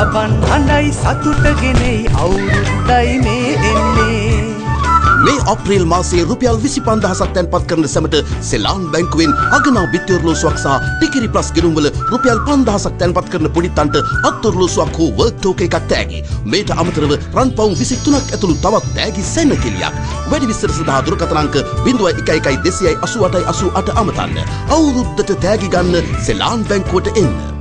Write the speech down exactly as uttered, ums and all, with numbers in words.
ලබන් හඬයි සතුට ගෙනෙයි අවුරුද්දයි මේ එන්නේ. මේ අප්‍රේල් මාසයේ රුපියල් විසි පන්දාහක් තැන්පත් කරන සැමට සෙලාන් බැංකුවෙන් අගනා බිත්තිඔරලෝසුවක් සහ ටිකිරි ප්ලස් ගෙනුම්වල රුපියල් පන්දාහක් තැන්පත් කරන පොඩිත්තන්ට අත්ඔරලෝසුවක් හෝ වර්ක් ටෝකන් එකක් තෑගි. මේට අමතරව රන් පවුම් විසි තුනක් ඇතුළු තවත් තෑගි සැනකිලියක්. වැඩි විස්තර සඳහා දුරකථන අංක ज़ीरो एक एक दो दो आठ आठ आठ अमතන්න. අවුරුද්දට තෑගි ගන්න සෙලාන් බැංකුවට එන්න.